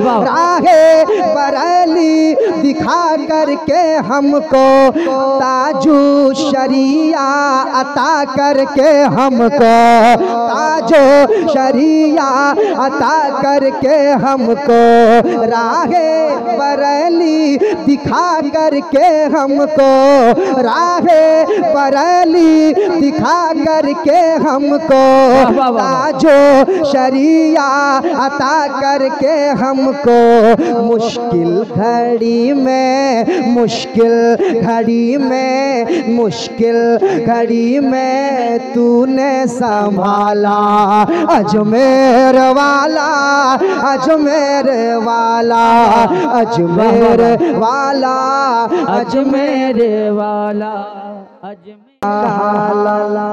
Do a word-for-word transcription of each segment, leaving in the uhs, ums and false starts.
राहे बरेली दिखा करके हमको, ताजू शरिया अता करके हमको, ताजो शरिया अता करके हमको, राहे बरेली दिखा करके हमको, राहे बरेली दिखा करके हमको, ताजो शरिया अता करके हमको। मुश्किल घड़ी में, मुश्किल घड़ी में, मुश्किल घड़ी में तूने संभाला, अजमेर वाला, अजमेर वाला, अजमेर वाला, अजमेर वाला, अजमेर वाला।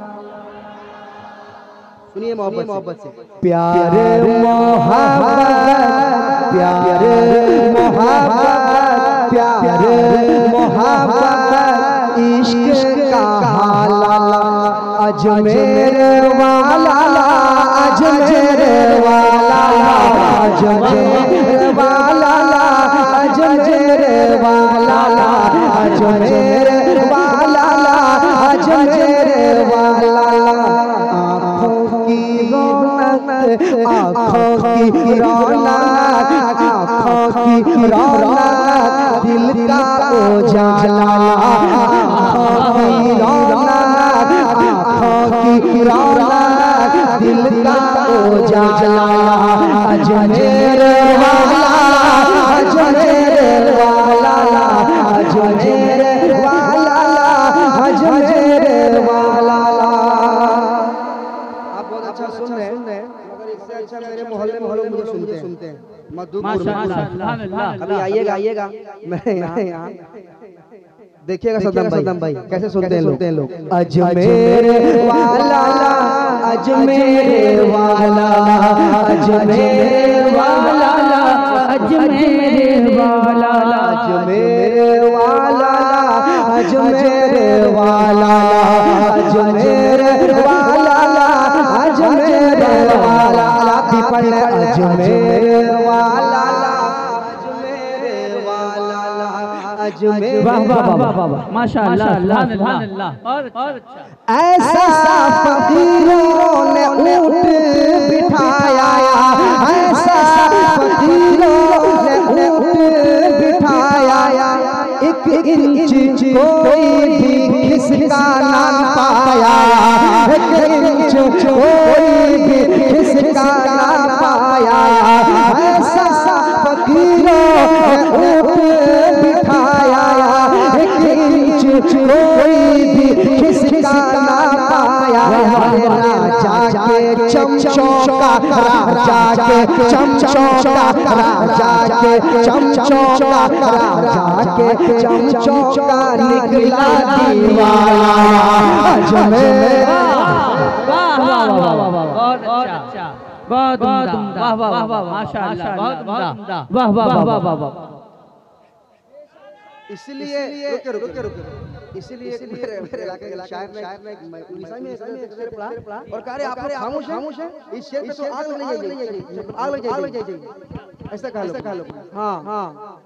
सुनिए मोहब्बत मोहब्बत से। प्यारे मोहब्बत, प्यारे मोहब्बत, प्यारे मोहब्बत, इश्क का हाला, अजमेर वाला, अजमेर वाला, अजमेर वाला, अजमेर वाला, अजमेर वाला, अजमेर वाला। आँखों की रौनक, आँखों की रौनक, दिल का उजाला, आँखों की रौनक, आँखों की रौनक, दिल का उजाला, अजमेर वाला, अजमेर वाला, अजमेर वाला, अजमेर वाला। आप बहुत अच्छा सुन रहे हैं, मगर इससे अच्छा मेरे मोहल्ले मोहल्ले मुझे सुनते सुनते हैं। अभी आइएगा आइएगा मैं यहाँ देखिएगा सद्दाम भाई, सद्दाम भाई कैसे सुनते हैं सुनते हैं लोग। अजमेर वाला, अजमेर वाला, अजमेर वाला, अजमेर वाला, अजमेर वाला, अजमेर वाला, अजमेर वाला, अजमेर वाला, अजमेर वाला, अजमेर वाला, अजमेर। वाह वाह वाह वाह माशाअल्लाह, और अच्छा। ऐसा फकीरों ने ऊँट बिठाया, ऐसा फकीरों ने ऊँट बिठाया, एक इंच कोई भी खिसका ना पाया, एक इंच कोई भी खिसका ना पाया, ऐसा फकीरों ने ऊँट बिठाया, एक इंच कोई भी खिसका ना पाया। राजा के चमचों का, राजा के चमचों का, राजा के चमचों का, राजा के चमचों का निकला दीवाना, अजमेर। वाह वाह वाह वाह, बहुत अच्छा, बहुत उम्दा, वाह वाह वाह माशाअल्लाह, बहुत उम्दा, वाह वाह वाह वाह वाह। इसलिए रुके रुके रुके इसलिए मेरे मेरे इलाके के शायर ने शायर ने उड़ीसा में एक शेर पढ़ा और कह रहे आप लोग खामोश खामोश हैं, इस शेर पे तो आग लग जाएगी, आग लग जाएगी, आग लग जाएगी, ऐसा कह लो, ऐसा कह लो। हां हां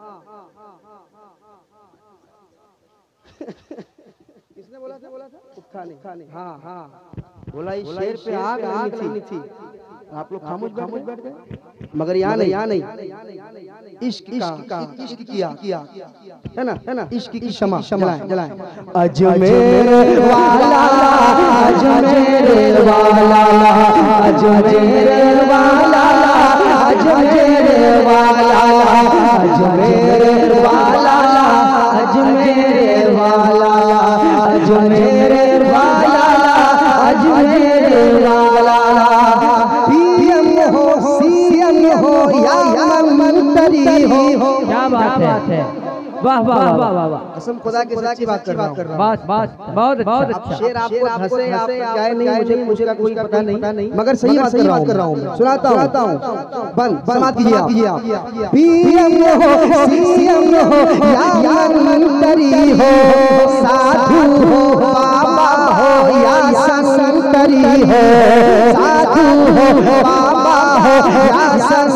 किसने बोला था, बोला था खाने खाने। हाँ हाँ बोला इस शेर पे आग आग लगनी थी, आप लोग खामोश खामोश बैठ गए। मगर यहाँ नहीं, यहाँ नहीं, इश्क का इश्क किया किया है ना, है ना, इश्क की शमा जलाएं जलाएं। अजमेर वाला, अजमेर वाला, अजमेर वाला, अजमेर वाला, अजमेर वाला, अजमेर वाला, अजमेर वाला, अजमेर वाला। पीएम हो सीएम हो या मंत्री हो, क्या बात है, वाह वाह वाह वाह वाह, कसम खुदा की सच्ची बात कर रहा हूँ, बात बात बहुत बहुत अच्छा। शेर आपको हंसे आप चाहे नहीं, मुझे मुझे कोई पता नहीं, मगर सही बात कर रहा हूँ मैं, सुनाता हूँ सुनाता हूँ बंद समाप्त कीजिए आप। पीएम हो सीएम हो या मंत्री हो, साधु हो बाबा हो या संतरी हो, साधु हो बाबा हो या संतरी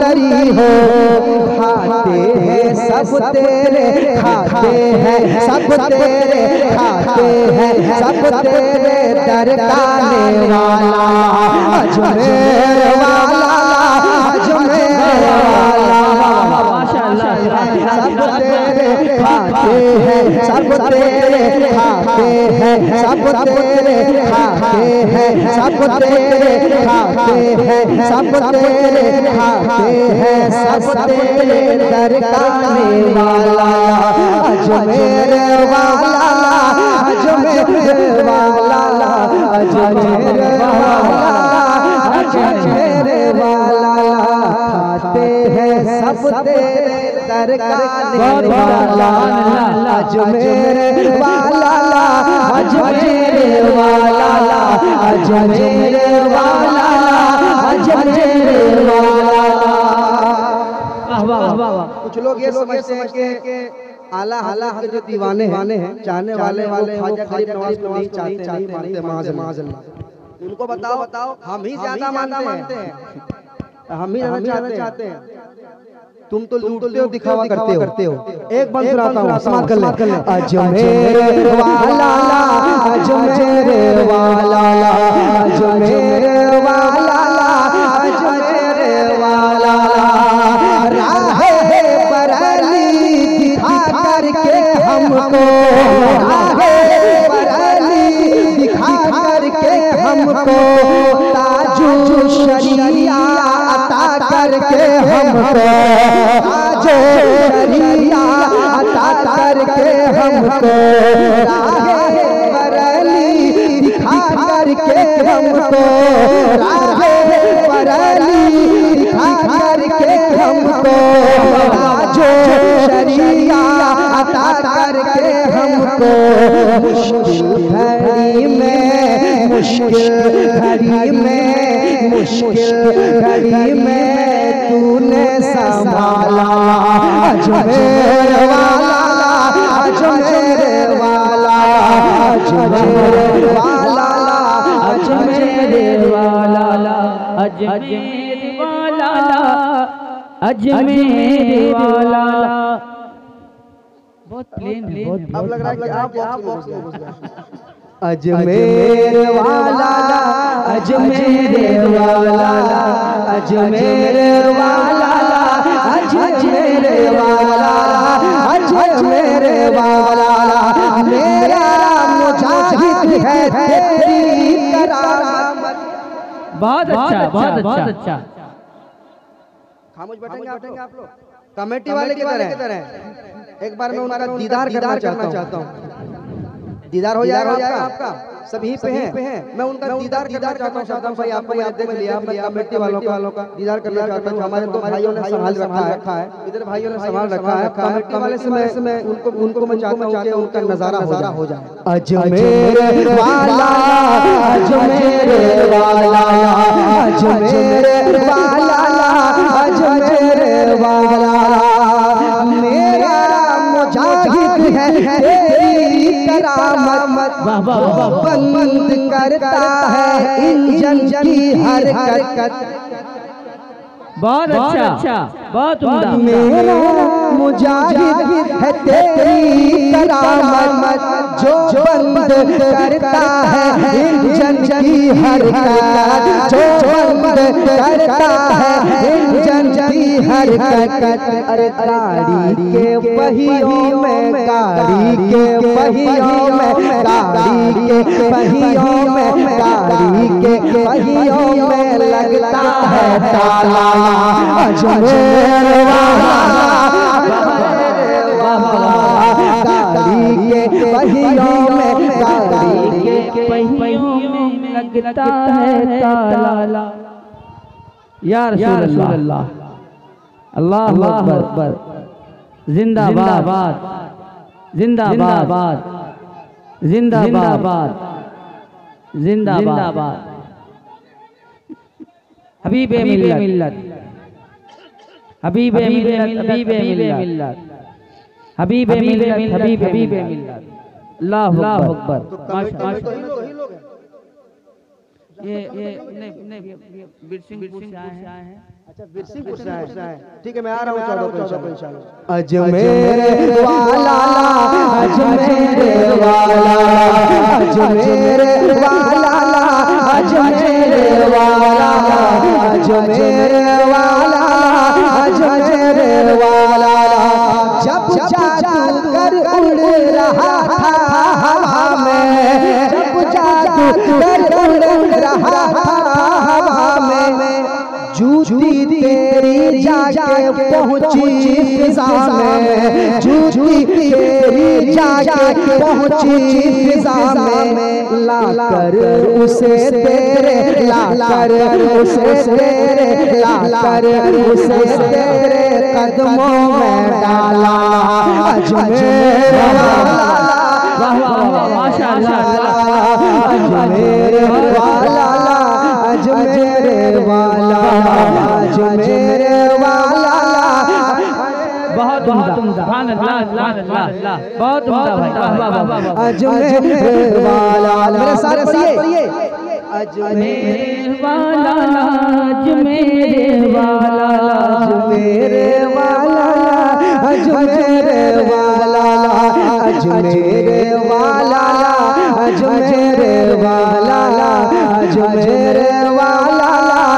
कबूतरी हो खाते हैं सब तेरे, खाते हैं सब तेरे, खाते हैं सब तेरे दर का आने वाला अजमेर वाला, अजमेर वाला माशाअल्लाह। सब तेरे खाते हैं सब तेरे, खाते हैं सब तेरे, खाते हैं सब तेरे, खाते हैं सब तेरे, खाते हैं सब तेरे दर का आने वाला अजमेर वाला, अजमेर वाला, अजमेर वाला, अजमेर वाला। खाते हैं सब तेरे दर का आने वाला अजमेर वाला, अजमेर वाला, अजमेर वाला, अजमेर वाला। वाह वाह वाह। कुछ लोग ये समझते हैं कि आला आला के जो दीवाने हैं, चाहने वाले वाले ख्वाजा गरीब नवाज को नहीं चाहते, नहीं मानते, माज़अल्लाह। उनको बताओ बताओ हम ही ज्यादा मानते हैं, हम ही रहना चाहते हैं। तुम तो लूटते हो, दिखावा करते हो, करते हो। एक बंद सुनाता हूँ, समाप्त कर ले। अजमेर वाला, अजमेर वाला, अजमेर वाला, अजमेर वाला। राहे बरेली दिखा करके हमको, राहे बरेली दिखा करके हमको, ताजु शरिया अता करके हमको, ताजु शरिया अता करके हमको, राहे बरेली दिखा करके हमको, राहे बरेली दिखा करके हमको, ताजु शरिया अता करके हमको। मुश्किल घड़ी में, मुश्किल घड़ी में, मुश्किल घड़ी में तूने संभाला अजमेर वाला, अजमेर वाला, अजमेर वाला, अजमेर वाला, अजमेर वाला, अजमेर वाला। बहुत प्लेन है, बहुत। अब लग रहा है कि आप बॉक्स में घुस गए। अजमेर वाला, अजमेर वाला, अजमेर वाला, अजमेर वाला, अजमेर वाला। मेरा मुजाहिद है तेरी करामत। बहुत अच्छा, बहुत बहुत अच्छा। खामोश बैठेंगे आप लोग, कमेटी वाले किधर हैं? एक बार मैं उनका दीदार करना चाहता हूँ। दीदार हो जाएगा आपका, सभी पे हैं। मैं उनका दीदार करना चाहता हूँ। भाई आपको मैंने देख लिया, मैं कमेटी वालों का दीदार करना चाहता हूँ। हमारे दो भाइयों ने संभाल रखा है, इधर भाइयों ने संभाल रखा है। कमेटी वाले से मैं उनको उनको मैं चाहता हूँ कि उनका नजारा नजारा हो जाए। अजमेर वाला, अजमेर वाला, अजमेर वाला, अजमेर वाला। मेरा मुजाहिद है तेरी करामत, बंद करता है इंजन की हरकत। बहुत अच्छा, बहुत उम्दा। मेरा मुजाहिद है तेरी करामत, जो बंद करता है इंजन की हरकत, जो बंद करता है इंजन की हरकत। अरे गाड़ी के पहियों में, गाड़ी के पहियों में, गाड़ी के पहियों में, गाड़ी के पहियों में लगता है ताला अजमेर वाला, गाड़ी के पहियों में, गाड़ी के पहियों में लगता है ताला। या रसूल अल्लाह, अल्लाहु अकबर, जिंदाबाद, जिंदाबाद, जिंदाबाद, जिंदाबाद। हबीबे मिल्लत, हबीबे मिल्लत, हबीबे मिल्लत, हबीबे मिल्लत, हबीबे मिल्लत। अल्लाहु अकबर। ये ये नहीं नहीं बिरसिंहपुर से आए हैं। अच्छा बिरसिंहपुर से आए हैं। ठीक है मैं आ रहा हूँ चौदह चौदह को इंशाल्लाह। अजमेर वाला अजमेर वाला अजमेर वाला अजमेर वाला अजमेर वाला अजमेर वाला जब जादूगर उड़ रहा था हवा में, जब जादूगर उड़ रहा था हवा में, जूती तेरी जाके पहुंची फिजा में, जूती तेरी जाके पहुंची फिजा में, लाकर उसे तेरे लाकर उसे तेरे लाकर उसे तेरे कदमों में डाला अजमेर वाला माशाअल्लाह अजमेर वाला अजमेर वाला अजमेर वाला बहुत उम्दा बहुत उम्दा भाई अजमेर वाला मेरे साथ पढ़िए अजमेर वाला अजमेर वाला अजमेर वाला अजमेर वाला अजमेर वाला अजमेर वाला अजमेर वाला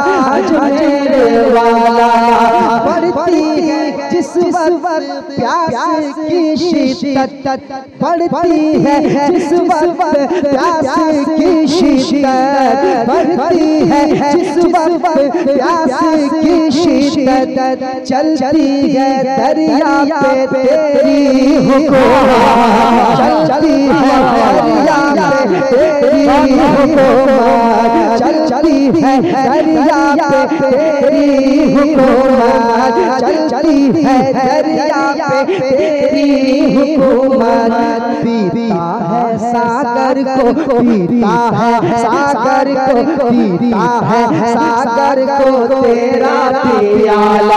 अजमेर वाला पढ़ती है जिस वक्त प्यास की शिद्दत, पढ़ती है जिस वक्त प्यास की शिद्दत, पढ़ती है जिस वक्त प्यास की शिद्दत, चलती है दरिया पे तेरी हुकूमत, चलती है दरिया पे तेरी हुकूमत, चलती है दरिया पे तेरी हुकूमत, चलती है दरिया पे तेरी हुकूमत, पीता है सागर को, पीता है सागर को, पीता है सागर को तेरा प्याला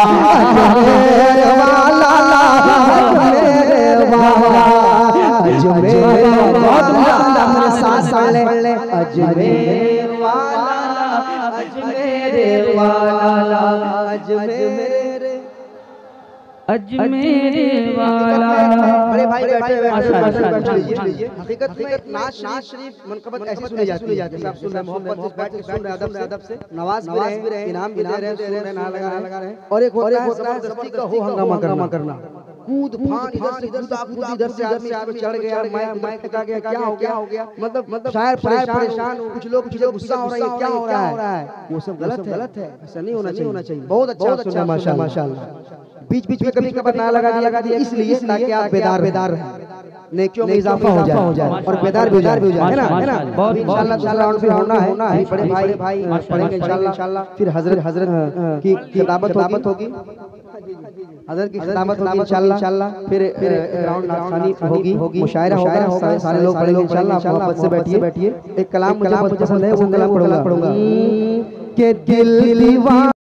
अजमेर वाला अजमेर वाला अजमेर वाला सांस ले अजमेर वाला अजमेर वाला अजमेर अजमेर वाला। बड़े भाई बैठे हुए हकीकत में नाज शरीफ मनकबत ऐसी सुनी जाती है, आप सुन रहे मोहब्बत से बैठ के सुन रहे अदब से अदब से नवाज भी रहे इनाम भी दे रहे हैं ना लगा लगा रहे हैं। और एक होता है जबरदस्ती का हो हंगामा करना, कूद फान इधर से इधर से इधर से आदमी आदमी चढ़ गया, माइक माइक टका गया, क्या हो गया हो गया मतलब मतलब शायर परेशान हो, कुछ लोग कुछ लोग गुस्सा हो रहे हैं, क्या हो रहा है, वो सब गलत गलत है, ऐसा नहीं होना चाहिए होना चाहिए। बहुत अच्छा अच्छा माशाल्लाह माशाल्लाह। बीच बीच में कभी कभार ना लगा दिया लगा दिया इसलिए ताकि आप बेदार बेदार रहें, नेकियों में इजाफा हो जाए और बेदार भी हो जाए है ना है ना। बहुत इंशाल्लाह इंशाल्लाह राउंड भी होना है होना है बड़े भाई भाई पढ़ेंगे इंशाल्लाह इंशाल्लाह। फिर हजरत हजरत की खिताबत खिताबत होगी, हजरत की खिताबत होगी इंशाल्लाह इंशाल्लाह। फिर राउंड नाथखानी होगी होगी मुशायरा होगा, सारे लोग पढ़ेंगे इंशाल्लाह। आप मोहब्बत से बैठिए बैठिए। एक कलाम मुझे बहुत पसंद है, वो कलाम पढ़ूंगा पढ़ूंगा के दिल दीवाना